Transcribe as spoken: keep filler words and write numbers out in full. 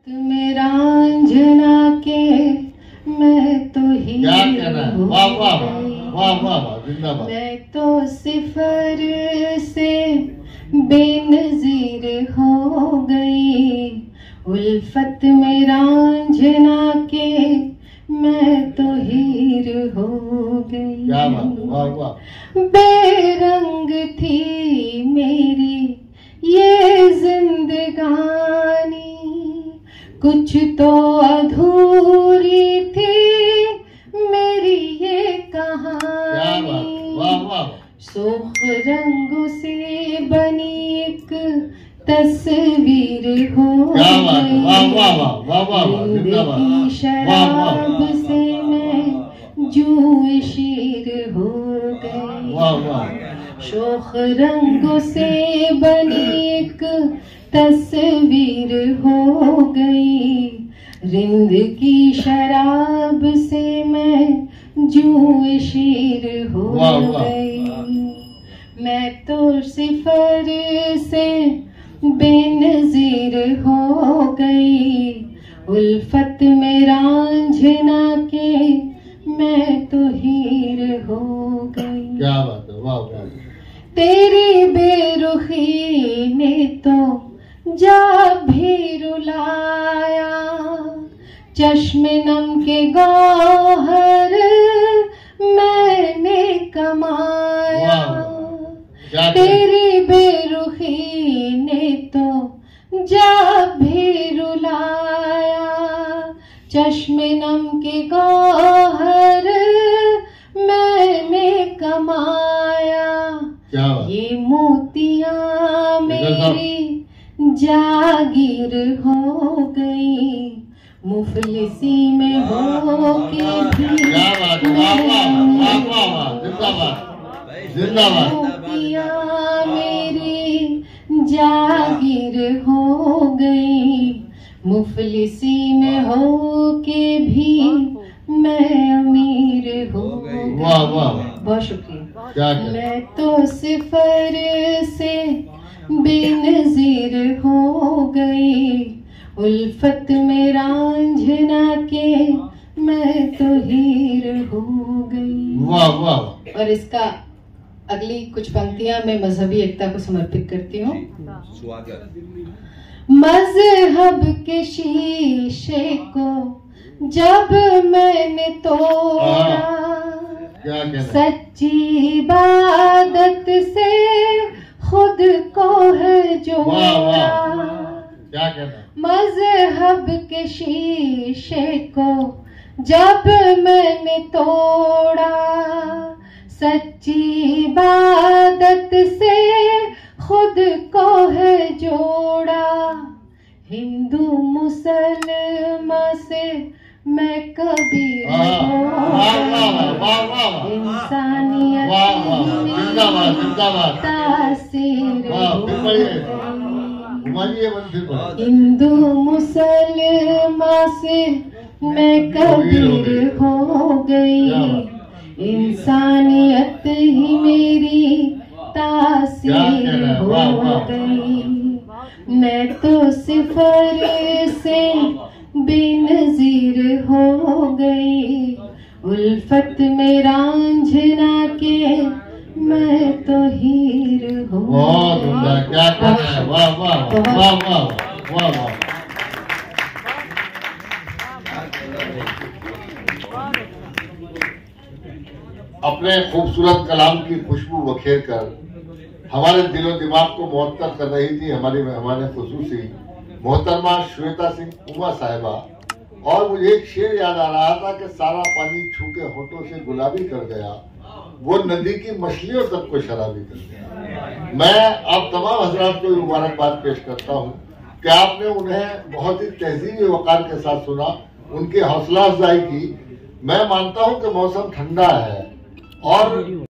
में रांझना के मैं तो ही वाह वाह वाह वाह जिंदाबाद। मैं तो सिफर से बेनजीर हो गई, उल्फत में रांझना के मैं तो हीर हो गई। वाह वाह। बेरंग थी मेरी ये जिंदगानी, कुछ तो अधूरी थी मेरी ये कहानी। सुर्ख रंगों से बनी एक तस्वीर हो गई, की शराब से मैं जूए शीर हो गई। शोख रंगों से बनी एक तस्वीर हो गई, रिंद की शराब से मैं जूए शीर हो गई। मैं तो सिफर से बेनजीर हो गई, उल्फत में रांझना के मैं तो हीर हो गई। क्या बात है, वाह वाह। तेरी बेरुखी ने तो जा भी रुलाया, चश्मे नम के गौहर मैंने कमाया। तेरी बेरुखी ने तो जा भी रुलाया, चश्मे नम के गौहर मैंने कमाया। ये मोतियां मेरी जागीर हो गई, मुफलिसी में हो के भी मोतियां मेरी जागीर हो गई, मुफलिसी में हो के भी मैं अमीर हो गई। बहुत शुक्रिया। मैं तो सिफर से बेनजीर हो गई, उल्फत में रांझना के मैं तो हीर हो गई। वाह वाह। और इसका अगली कुछ पंक्तियां मैं मजहबी एकता को समर्पित करती हूँ। मजहब के शीशे को जब मैंने तोड़ा, सच्ची इबादत से खुद को है जोड़ा। मजहब के शीशे को जब मैंने तोड़ा, सच्ची इबादत से खुद को है जोड़ा। हिंदू मुसलमान से मैं कभी इंसानियत तासीर हिंदू मुसलमान से मैं कबीर हो गई, इंसानियत ही मेरी तासीर हो गई। मैं तो सिफर से बेनजीर हो गई, उल्फत में रांझना के मैं तो हीर हो गई। क्या कहना है, वाह वाह वाह वाह वाह वाह। अपने खूबसूरत कलाम की खुशबू बखेर कर हमारे दिलो दिमाग को मुअत्तर कर रही थी हमारी मेहमान खुसूसी मोहतरमा श्वेता सिंह उमा साहिबा। और मुझे एक शेर याद आ रहा था कि सारा पानी छू के होठों से गुलाबी कर गया, वो नदी की मछलियों तक को शराबी कर गया। मैं आप तमाम हजरात को मुबारकबाद पेश करता हूँ कि आपने उन्हें बहुत ही तहजीब वकार के साथ सुना, उनकी हौसला अफजाई की। मैं मानता हूँ कि मौसम ठंडा है और